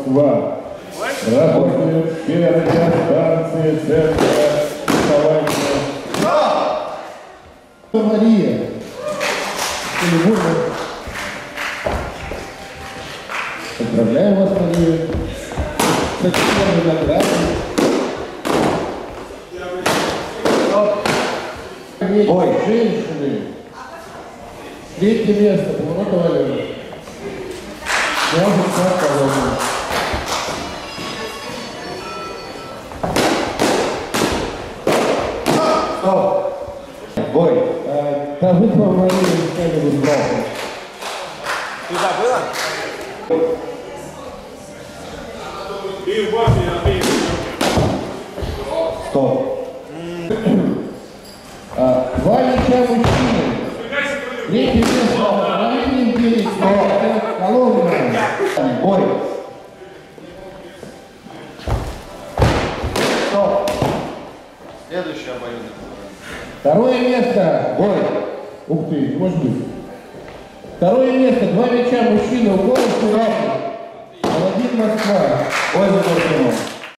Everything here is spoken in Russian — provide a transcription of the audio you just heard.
Москва. Работают первые станции центра рисования. Мария. Поздравляю вас, Мария. Такие награды. Ой, женщины. Третье место. Полнота Валерия. Стоп. Бой. Там вызвал Марию что-нибудь бросил. Ты забыла? Стоп. Два мяча мужчины. Третье место. Равнин 9. Коломна. Бой. Стоп. Следующий обоюдный. Второе место. Бой. Ух ты, не может быть. Второе место. Два мяча мужчины. У голоса равных. Паладин Москва. Ой, за